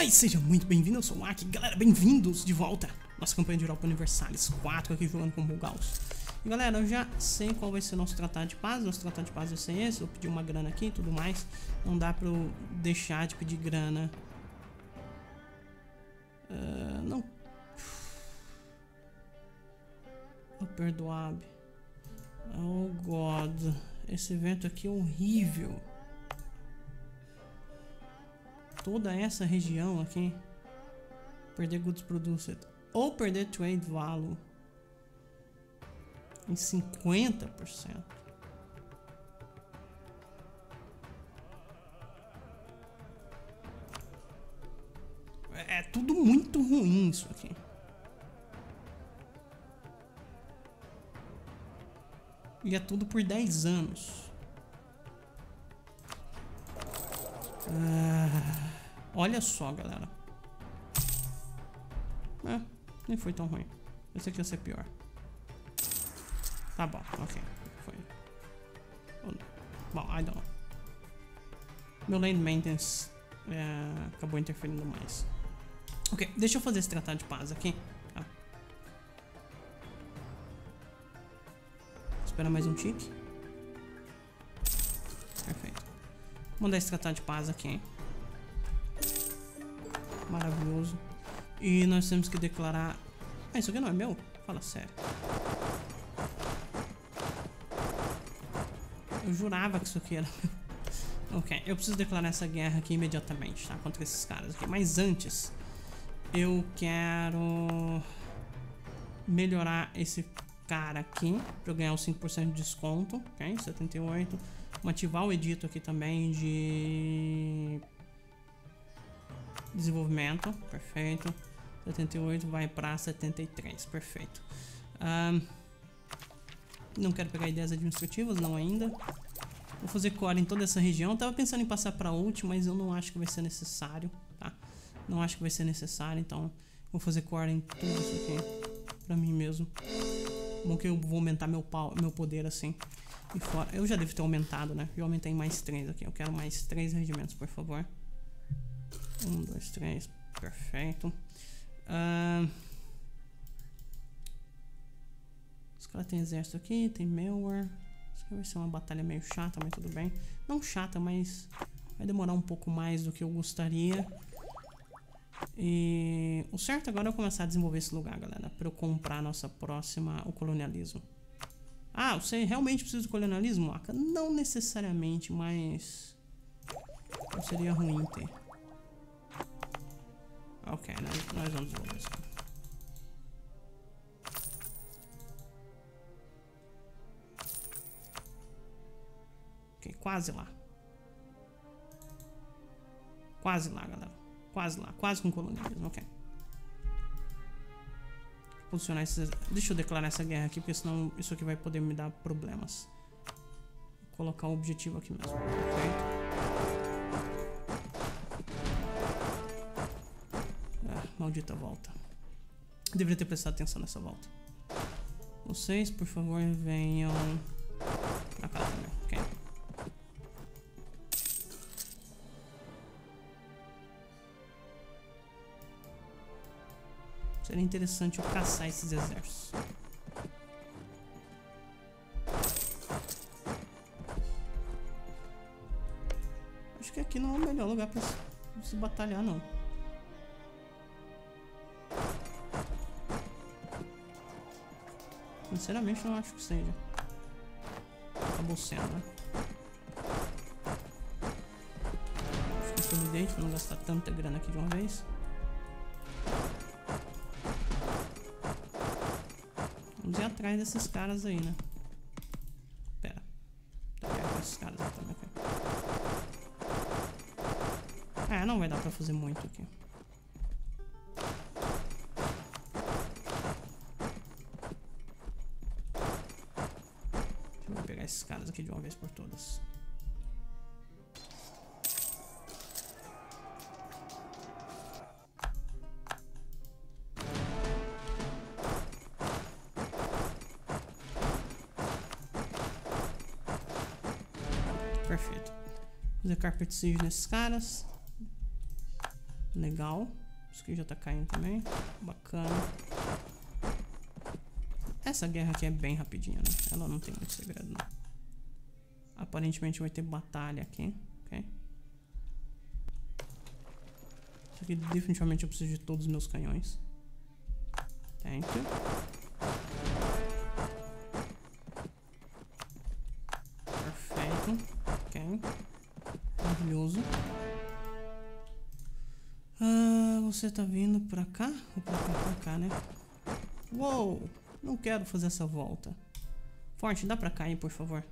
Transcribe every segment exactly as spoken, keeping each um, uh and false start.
Mas seja muito bem-vindo, eu sou o Aki. Galera, bem-vindos de volta. Nossa campanha de Europa Universalis quatro aqui jogando com o Bulgaus. E galera, eu já sei qual vai ser nosso tratado de paz. Nosso tratado de paz vai ser esse. Eu pedi uma grana aqui e tudo mais. Não dá pra eu deixar de pedir grana. Uh, não. Oh, perdoabe. Oh God. Esse evento aqui é horrível. Toda essa região aqui. Perder goods produced. Ou perder trade value. Em cinquenta por cento. É tudo muito ruim isso aqui. E é tudo por dez anos. Ah, olha só, galera. É, nem foi tão ruim. Esse aqui ia ser pior. Tá bom, ok. Foi. Bom, I don't know. Meu lane maintenance é, acabou interferindo mais. Ok, deixa eu fazer esse tratado de paz aqui. Tá. Espera mais um tique. Perfeito. Vou mandar esse tratado de paz aqui, hein? Maravilhoso. E nós temos que declarar... Ah, isso aqui não é meu? Fala sério. Eu jurava que isso aqui era... Ok, eu preciso declarar essa guerra aqui imediatamente, tá? Contra esses caras aqui. Mas antes, eu quero melhorar esse cara aqui pra eu ganhar os cinco por cento de desconto, ok? setenta e oito. Vamos ativar o edito aqui também de desenvolvimento, perfeito. setenta e oito vai pra setenta e três, perfeito. Um, não quero pegar ideias administrativas, não ainda. Vou fazer core em toda essa região. Eu tava pensando em passar pra ult, mas eu não acho que vai ser necessário, tá? Não acho que vai ser necessário, então vou fazer core em tudo isso aqui pra mim mesmo. Bom que eu vou aumentar meu, pau, meu poder assim. E fora. Eu já devo ter aumentado, né? Já aumentei mais três aqui. Eu quero mais três regimentos, por favor. Um, dois, três. Perfeito. Uh... Os caras têm exército aqui, tem malware. Isso aqui vai ser uma batalha meio chata, mas tudo bem. Não chata, mas vai demorar um pouco mais do que eu gostaria. E o certo agora é eu começar a desenvolver esse lugar, galera, para eu comprar a nossa próxima, o colonialismo. Ah, você realmente precisa do colonialismo, Aka? Não necessariamente, mas não seria ruim ter. Ok, nós, nós vamos desenvolver isso. Ok, quase lá. Quase lá, galera. Quase lá, quase com colonialismo, ok. Posicionar esses... Deixa eu declarar essa guerra aqui, porque senão isso aqui vai poder me dar problemas. Vou colocar o objetivo aqui mesmo, perfeito. Ah, maldita volta. Deveria ter prestado atenção nessa volta. Vocês, por favor, venham pra cá também, ok. Seria interessante eu caçar esses exércitos. Acho que aqui não é o melhor lugar pra se batalhar, não. Sinceramente, não acho que seja. Acabou sendo, né? Acho que consolidate pra não gastar tanta grana aqui de uma vez. Vamos ir atrás desses caras aí, né? Pera. Tá perto desses caras aqui também. É, não vai dar pra fazer muito aqui. Deixa eu pegar esses caras aqui de uma vez por todas. Perfeito. Fazer carpet siege nesses caras. Legal. Isso aqui já tá caindo também. Bacana. Essa guerra aqui é bem rapidinha, né? Ela não tem muito segredo, não. Aparentemente vai ter batalha aqui. Ok. Isso aqui definitivamente eu preciso de todos os meus canhões. Thank you. Perfeito. Ok. Maravilhoso. Ah, você tá vindo pra cá? Ou pra cá, pra cá, né? Uou! Não quero fazer essa volta. Forte, dá pra cair, por favor.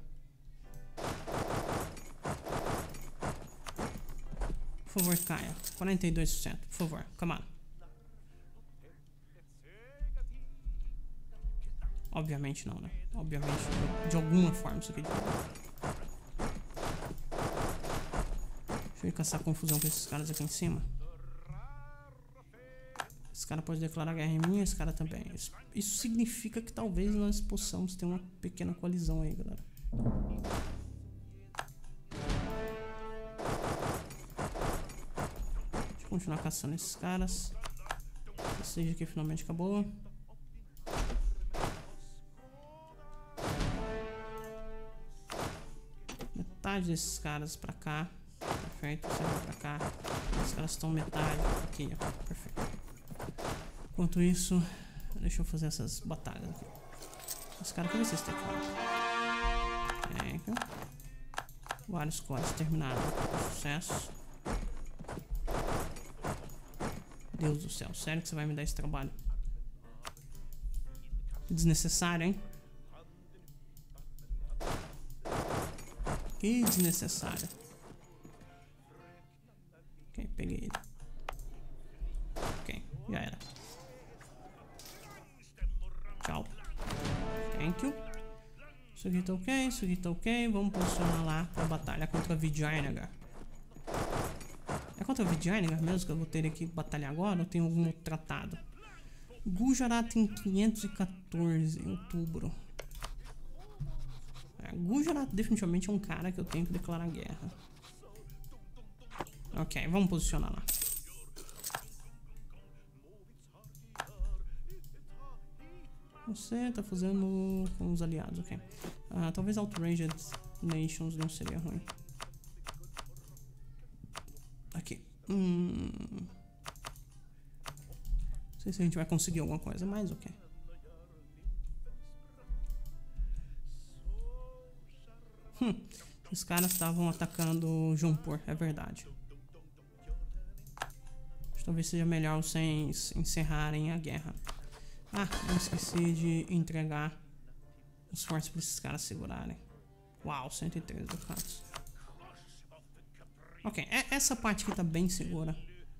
Por favor, caia. quarenta e dois por cento, por favor. Come on. Obviamente não, né? Obviamente, de alguma forma isso aqui. Deixa eu ir caçar confusão com esses caras aqui em cima. Esse cara pode declarar guerra em mim, esse cara também. Isso, isso significa que talvez nós possamos ter uma pequena colisão aí, galera. Deixa eu continuar caçando esses caras. Esse stage aqui finalmente acabou. Metade desses caras pra cá. Perfeito, você vai pra cá. Os caras estão metade aqui, ó. Perfeito. Enquanto isso, deixa eu fazer essas batalhas aqui. Os caras, como vocês têm aqui? Vários cores terminados. Sucesso. Deus do céu, sério que você vai me dar esse trabalho? Desnecessário, hein? Que desnecessário. Ok, peguei ele. Ok, já era. Tchau. Thank you. Isso aqui tá ok, isso aqui tá ok. Vamos posicionar lá pra batalha contra Vijayanagar. É contra Vijayanagar mesmo que eu vou ter que batalhar agora? Ou tem algum outro tratado? Gujarat em quinhentos e quatorze, em outubro. É, Gujarat definitivamente é um cara que eu tenho que declarar guerra. Ok, vamos posicionar lá. Você tá fazendo com os aliados, ok. Ah, talvez Outraged Nations não seria ruim. Aqui. Hum. Não sei se a gente vai conseguir alguma coisa, mas ok. Hum. Os caras estavam atacando Jampur, é verdade. Talvez seja melhor vocês encerrarem a guerra. Ah, eu esqueci de entregar os fortes para esses caras segurarem. Uau, cento e três ducados. Ok, essa parte aqui tá bem segura.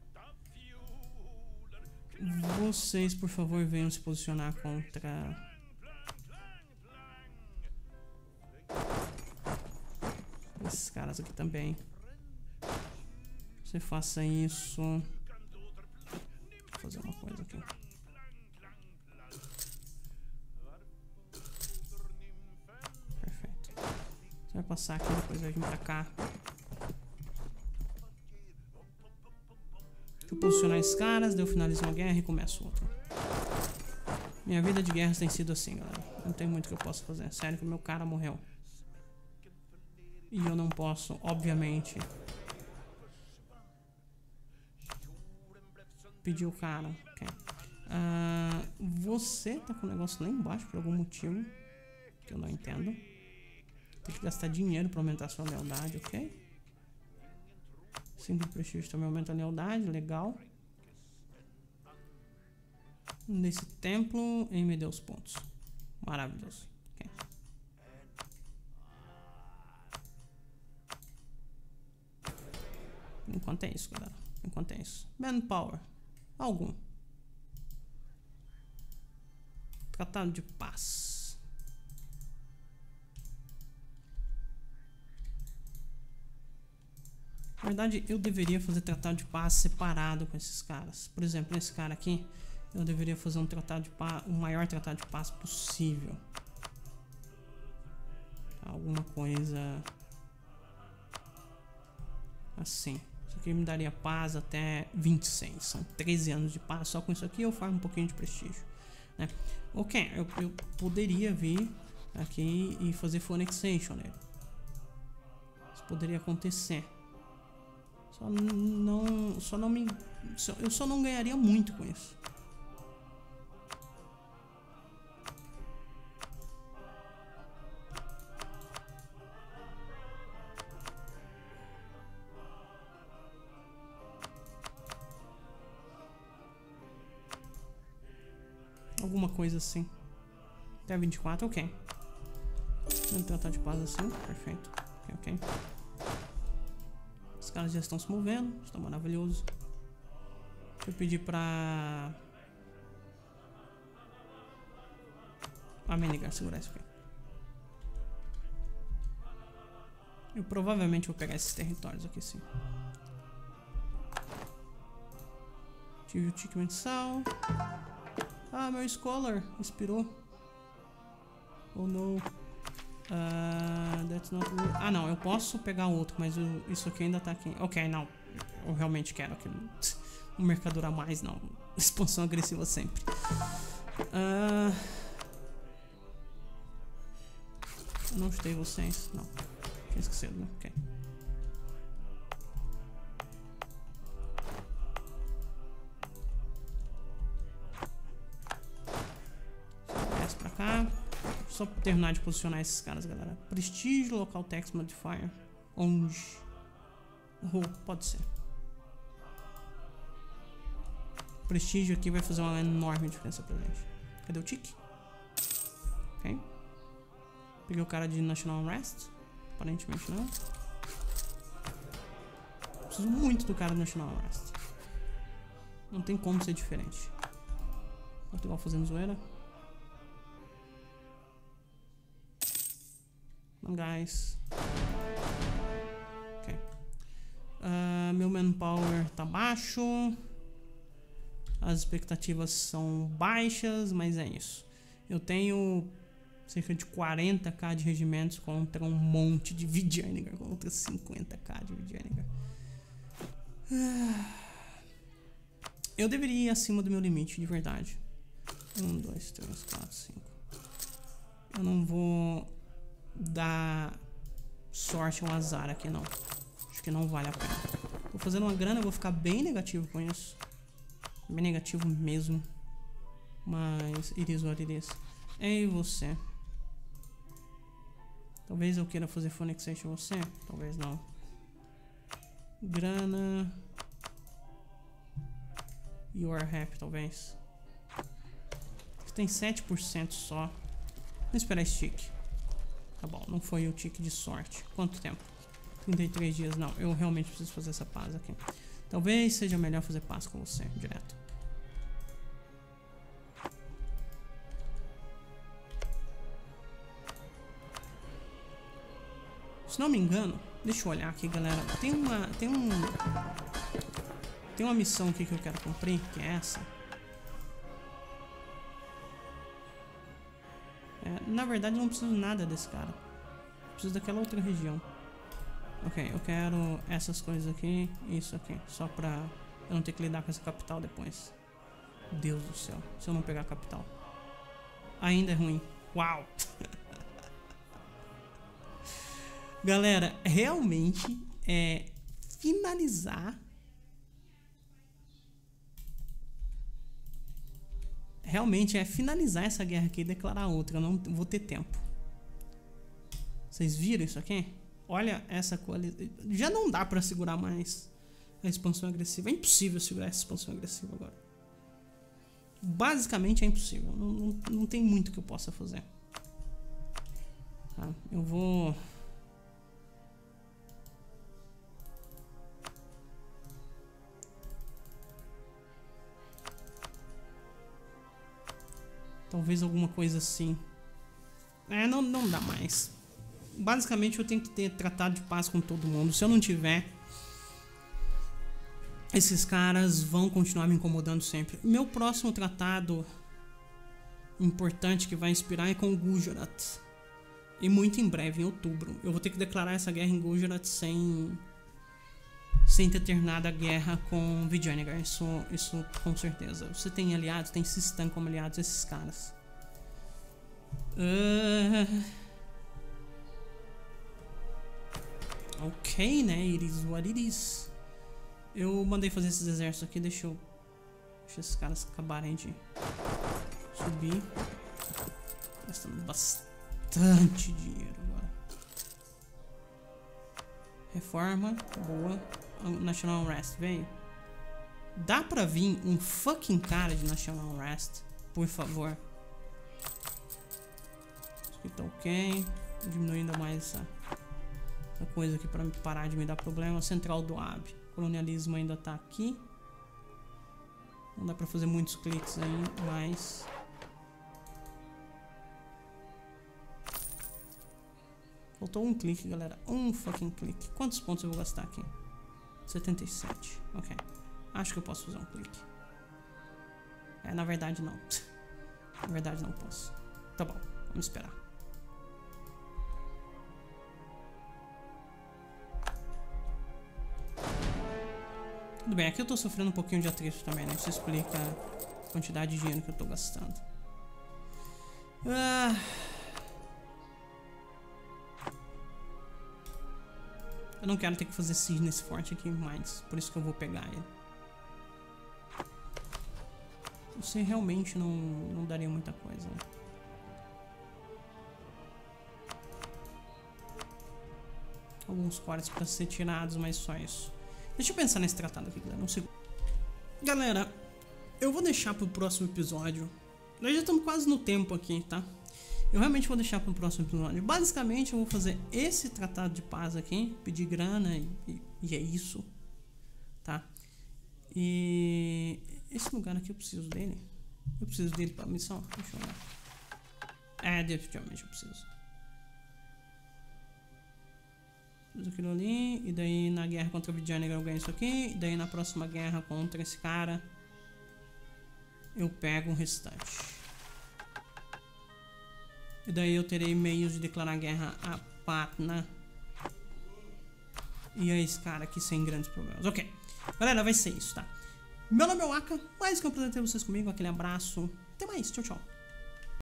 Vocês, por favor, venham se posicionar contra... esses caras aqui também. Você faça isso. Vou fazer uma coisa aqui. Perfeito. Você vai passar aqui, depois vai vir pra cá. Deixa eu posicionar esses caras, daí eu finalizo uma guerra e começo outra. Minha vida de guerras tem sido assim, galera. Não tem muito que eu possa fazer. Sério que o meu cara morreu. E eu não posso, obviamente, pedir o cara. Okay. Uh, você tá com o negócio lá embaixo por algum motivo que eu não entendo. Tem que gastar dinheiro pra aumentar a sua lealdade, ok? Cinco de prestígio também aumenta a lealdade, legal. Nesse templo, ele me deu os pontos. Maravilhoso. Okay. Enquanto é isso, galera. Enquanto é isso. Manpower. Algum. Tratado de paz. Na verdade, eu deveria fazer tratado de paz separado com esses caras. Por exemplo, esse cara aqui, eu deveria fazer um tratado de paz, o maior tratado de paz possível. Alguma coisa assim. Isso aqui me daria paz até vinte e seis. São treze anos de paz. Só com isso aqui eu farmo um pouquinho de prestígio, né? Ok, eu, eu poderia vir aqui e fazer Phonexation nele. Isso poderia acontecer. Só não, só não me, só, eu só não ganharia muito com isso. Alguma coisa assim. Até vinte e quatro, ok. Vamos tratar de paz assim, perfeito. Ok, ok. Os caras já estão se movendo, está maravilhoso. Deixa eu pedir pra... a Menigar segurar isso aqui. Eu provavelmente vou pegar esses territórios aqui sim. Tive o tique mensal. Ah, meu Scholar expirou. Oh no. Uh, that's not good. Ah não, eu posso pegar outro, mas eu, isso aqui ainda tá aqui. Ok, não. Eu realmente quero aquilo. Um mercador a mais, não. Expansão agressiva sempre. Uh, eu não chutei vocês. Não. Tinha esquecido, né? Ok. Desce pra cá. Só pra terminar de posicionar esses caras, galera. Prestígio, local text modifier. Onde? Oh, pode ser. Prestígio aqui vai fazer uma enorme diferença pra gente. Cadê o tique? Ok. Peguei o cara de National Unrest. Aparentemente não. Preciso muito do cara do National Unrest. Não tem como ser diferente. Portugal fazendo zoeira. Não, guys. Ok. Uh, meu manpower tá baixo. As expectativas são baixas, mas é isso. Eu tenho cerca de quarenta k de regimentos contra um monte de Vidjanigar. Contra cinquenta k de Vidjanigar. Uh, eu deveria ir acima do meu limite, de verdade. um, dois, três, quatro, cinco. Eu não vou dar sorte ao azar aqui, não. Acho que não vale a pena. Tô fazendo uma grana, eu vou ficar bem negativo com isso. Bem negativo mesmo. Mas it is what it is. Ei, você. Talvez eu queira fazer Phonexation você. Talvez não. Grana. You are happy, talvez. Você tem sete por cento só. Vamos esperar esse tique. Tá bom, não foi o tique de sorte. Quanto tempo? trinta e três dias. Não, eu realmente preciso fazer essa paz aqui. Talvez seja melhor fazer paz com você, direto. Se não me engano, deixa eu olhar aqui, galera. Tem uma, tem um, tem uma missão aqui que eu quero cumprir, que é essa. É, na verdade, eu não preciso nada desse cara. Eu preciso daquela outra região. Ok, eu quero essas coisas aqui e isso aqui. Só pra eu não ter que lidar com essa capital depois. Deus do céu, se eu não pegar a capital. Ainda é ruim. Uau! Galera, realmente é finalizar. Realmente é finalizar essa guerra aqui e declarar outra. Eu não vou ter tempo. Vocês viram isso aqui? Olha essa coalizão. Já não dá pra segurar mais a expansão agressiva. É impossível segurar essa expansão agressiva agora. Basicamente é impossível. Não, não, não tem muito que eu possa fazer. Tá, eu vou... Talvez alguma coisa assim. É, não, não dá mais. Basicamente eu tenho que ter tratado de paz com todo mundo. Se eu não tiver, esses caras vão continuar me incomodando sempre. Meu próximo tratado importante que vai inspirar é com Gujarat. E muito em breve, em outubro. Eu vou ter que declarar essa guerra em Gujarat sem... sem ter terminado a guerra com Vijayanagara. Isso, isso com certeza. Você tem aliados, tem Sistan como aliados, esses caras. Uh... Ok, né? It is what it is. Eu mandei fazer esses exércitos aqui, deixa eu... Deixa esses caras acabarem de subir. Gastando bastante dinheiro agora. Reforma, boa. National Unrest, veio. Dá pra vir um fucking cara de National Unrest, por favor. Isso aqui tá ok. Diminuindo mais essa, essa coisa aqui pra parar de me dar problema. Central do A B. Colonialismo ainda tá aqui. Não dá pra fazer muitos cliques aí, mas... Faltou um clique, galera. Um fucking clique. Quantos pontos eu vou gastar aqui? setenta e sete. Ok. Acho que eu posso fazer um clique. É, na verdade não. Na verdade não posso. Tá bom, vamos esperar. Tudo bem, aqui eu tô sofrendo um pouquinho de atrito também, né? Isso explica a quantidade de dinheiro que eu tô gastando. Ah... Eu não quero ter que fazer siege nesse forte aqui mais. Por isso que eu vou pegar ele. Você realmente não, não daria muita coisa, né? Alguns cores para ser tirados, mas só isso. Deixa eu pensar nesse tratado aqui, galera. Um segundo. Galera, eu vou deixar pro próximo episódio. Nós já estamos quase no tempo aqui, tá? Eu realmente vou deixar para o próximo episódio. Basicamente, eu vou fazer esse tratado de paz aqui, pedir grana e, e, e é isso, tá? E esse lugar aqui eu preciso dele. Eu preciso dele para missão. Deixa eu olhar. É, definitivamente eu preciso. Preciso aquilo ali. E daí na guerra contra o Vijayanagara eu ganho isso aqui. E daí na próxima guerra contra esse cara eu pego o restante. E daí eu terei meios de declarar guerra a Patna e a esse cara aqui sem grandes problemas. Ok, galera, vai ser isso, tá? Meu nome é Waka, mais que eu prazer ter vocês comigo. Aquele abraço, até mais, tchau, tchau.